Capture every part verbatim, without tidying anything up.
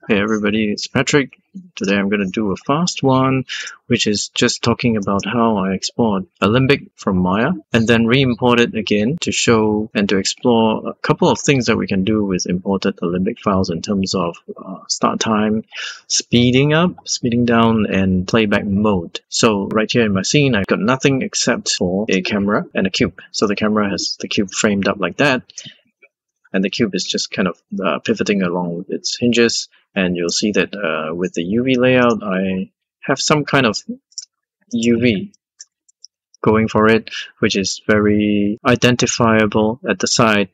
Hey everybody, it's Patrick. Today I'm going to do a fast one, which is just talking about how I export Alembic from Maya and then re-import it again to show and to explore a couple of things that we can do with imported Alembic files in terms of uh, start time, speeding up, speeding down, and playback mode. So right here in my scene, I've got nothing except for a camera and a cube. So the camera has the cube framed up like that, and the cube is just kind of uh, pivoting along with its hinges. And you'll see that uh, with the U V layout, I have some kind of U V going for it, which is very identifiable at the side,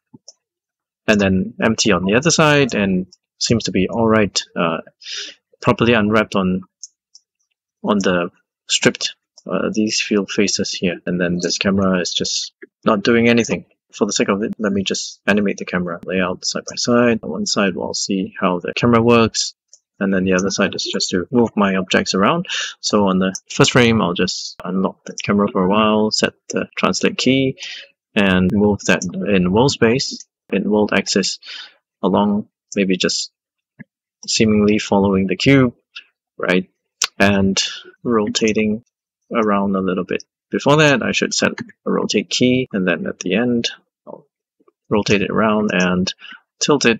and then empty on the other side, and seems to be all right, uh, properly unwrapped on on the stripped uh, these field faces here. And then this camera is just not doing anything. For the sake of it, let me just animate the camera layout side by side. On one side, we'll see how the camera works, and then the other side is just to move my objects around. So on the first frame, I'll just unlock the camera for a while, set the translate key, and move that in world space, in world axis, along, maybe just seemingly following the cube, right, and rotating around a little bit. Before that, I should set a rotate key, and then at the end, I'll rotate it around and tilt it.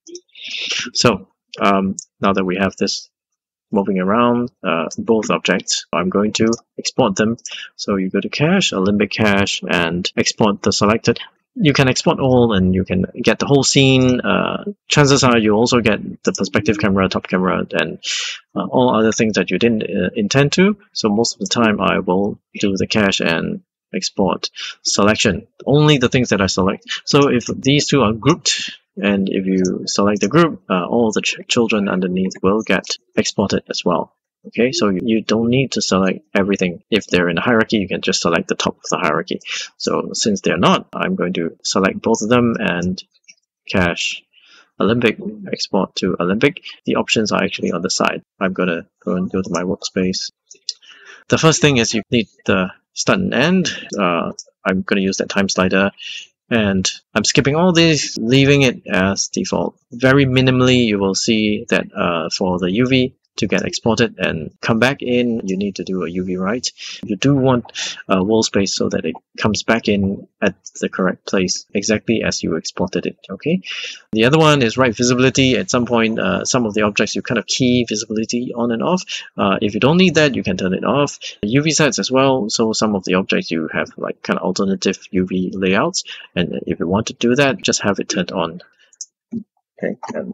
So um, now that we have this moving around, uh, both objects, I'm going to export them. So you go to Cache, Alembic Cache, and export the selected. You can export all, and you can get the whole scene. Uh, chances are you also get the perspective camera, top camera, and uh, all other things that you didn't uh, intend to. So most of the time I will do the cache and export selection. Only the things that I select. So if these two are grouped, and if you select the group, uh, all the ch children underneath will get exported as well. Okay, so you don't need to select everything. If they're in a hierarchy, you can just select the top of the hierarchy. So since they're not, I'm going to select both of them and cache Alembic, export to Alembic. The options are actually on the side. I'm going to go and go to my workspace. The first thing is you need the start and end. Uh, I'm going to use that time slider. And I'm skipping all this, leaving it as default. Very minimally, you will see that uh, for the U V, to get exported and come back in, you need to do a U V write. You do want a wall space so that it comes back in at the correct place, exactly as you exported it. Okay. The other one is write visibility. At some point, uh, some of the objects you kind of key visibility on and off. Uh, if you don't need that, you can turn it off. U V sets as well. So some of the objects you have like kind of alternative U V layouts, and if you want to do that, just have it turned on. Okay. And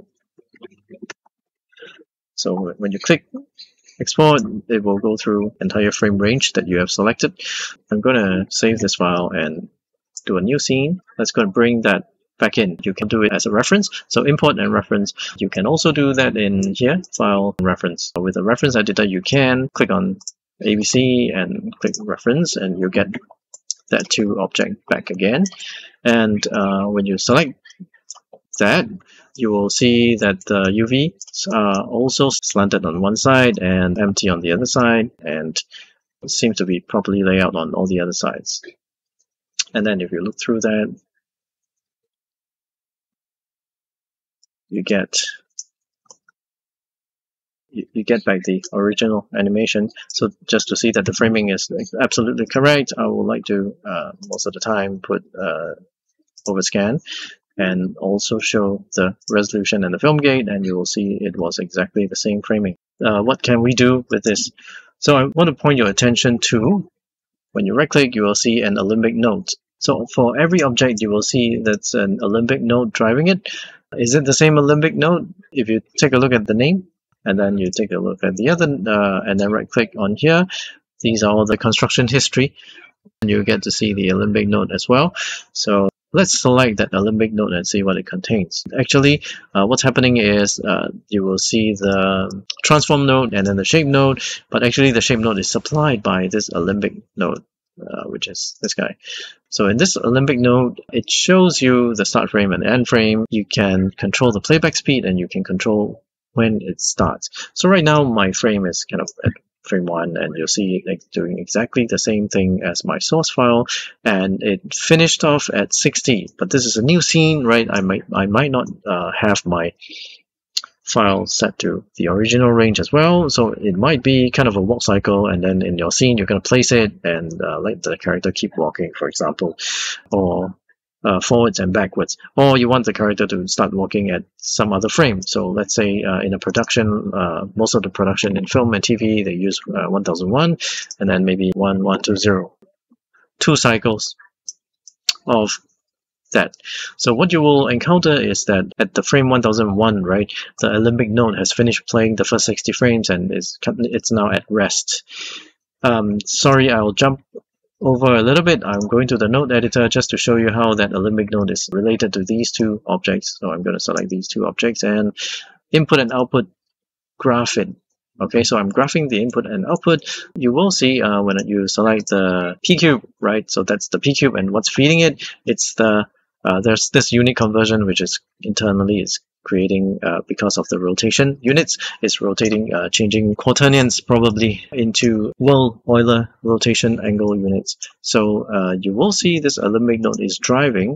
so when you click export, it will go through entire frame range that you have selected. I'm going to save this file and do a new scene. That's going to bring that back in. You can do it as a reference. So import and reference. You can also do that in here, file and reference. With a reference editor, you can click on A B C and click reference, and you get that two object back again. And uh, when you select that, you will see that the U V are also slanted on one side and empty on the other side, and seem to be properly laid out on all the other sides. And then if you look through that, you get you, you get back the original animation. So just to see that the framing is absolutely correct, I would like to uh, most of the time put uh, overscan and also show the resolution and the film gate, and you will see it was exactly the same framing. Uh, what can we do with this? So I want to point your attention to, when you right click, you will see an Alembic node. So for every object, you will see that's an Alembic node driving it. Is it the same Alembic node? If you take a look at the name, and then you take a look at the other, uh, and then right click on here, these are all the construction history, and you get to see the Alembic node as well. So let's select that Alembic node and see what it contains. Actually, uh, what's happening is uh, you will see the transform node and then the shape node, but actually the shape node is supplied by this Alembic node, uh, which is this guy. So in this Alembic node, it shows you the start frame and the end frame. You can control the playback speed, and you can control when it starts. So right now my frame is kind of at frame one, and you'll see it doing exactly the same thing as my source file, and it finished off at sixty. But this is a new scene, right? I might I might not uh, have my file set to the original range as well. So it might be kind of a walk cycle, and then in your scene you're going to place it and uh, let the character keep walking, for example, or uh, forwards and backwards, or you want the character to start walking at some other frame. So let's say uh, in a production, uh, most of the production in film and T V, they use uh, one thousand one, and then maybe one one two zero, two cycles of that. So what you will encounter is that at the frame one thousand one, right, the Alembic node has finished playing the first sixty frames and it's it's now at rest. Um, sorry, I'll jump over a little bit. I'm going to the node editor just to show you how that Alembic node is related to these two objects. So I'm going to select these two objects and input and output graph it. Okay, so I'm graphing the input and output. You will see uh, when you select the P cube, right? So that's the P cube, and what's feeding it? It's the uh, there's this unit conversion which is internally is creating uh, because of the rotation units. It's rotating, uh, changing quaternions probably into World Euler rotation angle units. So uh, you will see this Alembic node is driving,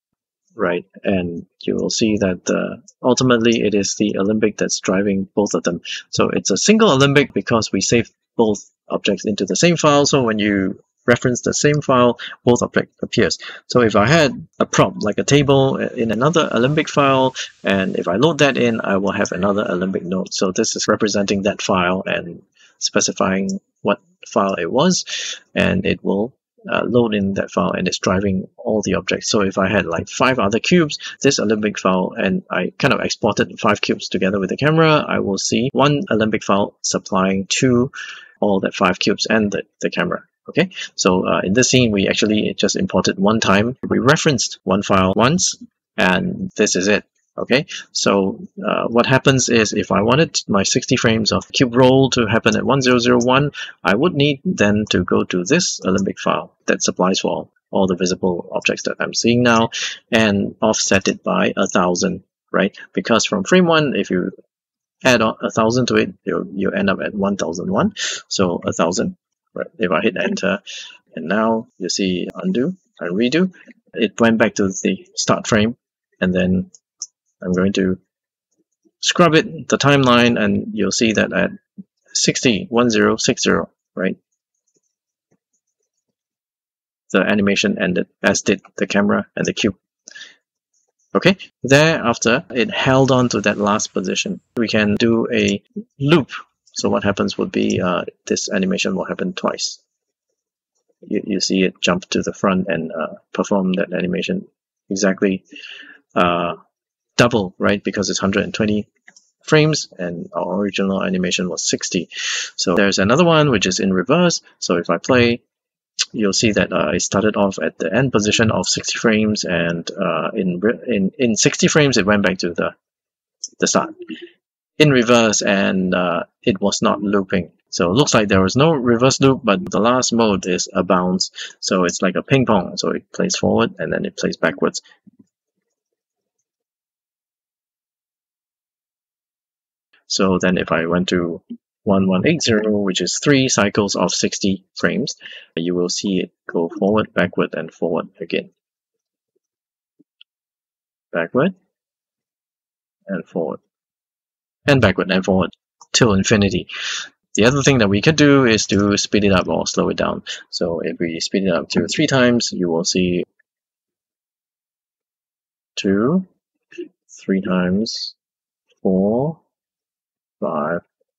right, and you will see that uh, ultimately it is the Alembic that's driving both of them. So it's a single Alembic because we save both objects into the same file. So when you reference the same file, both objects appears. So if I had a prop like a table in another Alembic file, and if I load that in, I will have another Alembic node. So this is representing that file and specifying what file it was, and it will Uh, load in that file, and it's driving all the objects. So if I had like five other cubes, this Alembic file, and I kind of exported five cubes together with the camera, I will see one Alembic file supplying to all that five cubes and the, the camera. Okay, so uh, in this scene we actually just imported one time. We referenced one file once, and this is it. Okay, so uh, what happens is if I wanted my sixty frames of cube roll to happen at one thousand one, I would need then to go to this Alembic file that supplies for all the visible objects that I'm seeing now and offset it by a thousand, right? Because from frame one, if you add on a thousand to it, you you end up at one thousand one. So a thousand, right? If I hit enter, and now you see undo and redo, it went back to the start frame, and then I'm going to scrub it, the timeline, and you'll see that at sixty, one zero six zero, right, the animation ended, as did the camera and the cube. Okay, thereafter, it held on to that last position. We can do a loop. So what happens would be uh, this animation will happen twice. You, you see it jump to the front and uh, perform that animation exactly uh, double, right? Because it's one hundred twenty frames and our original animation was sixty. So there's another one which is in reverse. So if I play, you'll see that uh, I started off at the end position of sixty frames, and uh, in in in sixty frames it went back to the the start in reverse, and uh, it was not looping. So it looks like there was no reverse loop, but the last mode is a bounce. So it's like a ping pong. So it plays forward and then it plays backwards. So then if I went to one one eight zero, which is three cycles of sixty frames, you will see it go forward, backward, and forward again. Backward, and forward. And backward and forward till infinity. The other thing that we could do is to speed it up or slow it down. So if we speed it up to three times, you will see two, three times, four, five.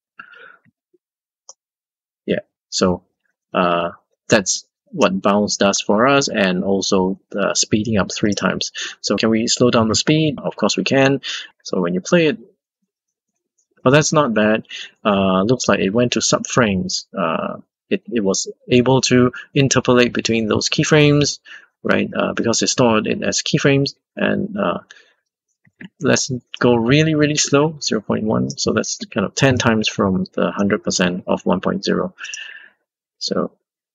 Yeah, so uh, that's what bounce does for us, and also uh, speeding up three times. So can we slow down the speed? Of course we can. So when you play it, well, that's not bad. Uh, looks like it went to subframes. Uh, it, it was able to interpolate between those keyframes, right? Uh, because it stored it as keyframes. And uh, let's go really, really slow, zero point one. So that's kind of ten times from the one hundred percent of one point zero. So,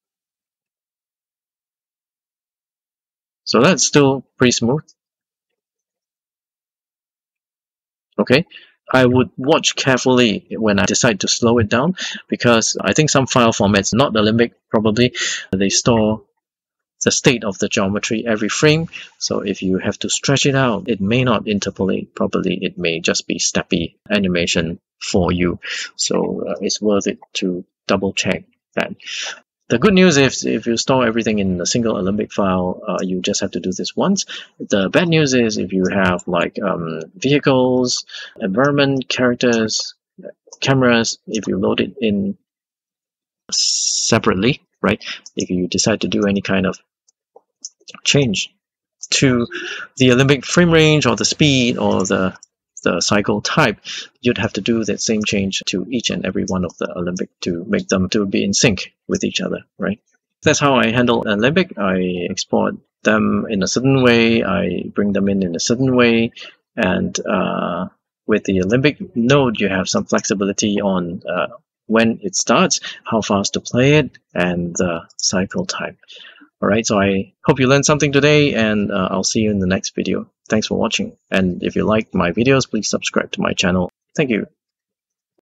so that's still pretty smooth. Okay. I would watch carefully when I decide to slow it down, because I think some file formats, not Alembic probably, they store the state of the geometry every frame. So if you have to stretch it out, it may not interpolate properly. It may just be steppy animation for you. So uh, it's worth it to double check that. The good news is if you store everything in a single Alembic file, uh, you just have to do this once. The bad news is if you have like um, vehicles, environment, characters, cameras, if you load it in separately, right? If you decide to do any kind of change to the Alembic frame range or the speed or the the cycle type, you'd have to do that same change to each and every one of the Alembic to make them to be in sync with each other, right? That's how I handle Alembic. I export them in a certain way, I bring them in in a certain way, and uh, with the Alembic node, you have some flexibility on uh, when it starts, how fast to play it, and the cycle type. Alright, so I hope you learned something today, and uh, I'll see you in the next video. Thanks for watching, and if you like my videos, please subscribe to my channel. Thank you.